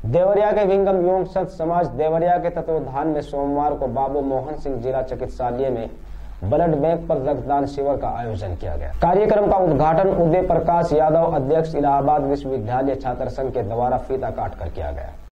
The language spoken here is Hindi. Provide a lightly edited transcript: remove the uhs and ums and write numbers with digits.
देवरिया के विंगम योग संत समाज देवरिया के तत्वावधान में सोमवार को बाबू मोहन सिंह जिला चिकित्सालय में ब्लड बैंक पर रक्तदान शिविर का आयोजन किया गया। कार्यक्रम का उद्घाटन उदय प्रकाश यादव, अध्यक्ष इलाहाबाद विश्वविद्यालय छात्र संघ के द्वारा फीता काट कर किया गया।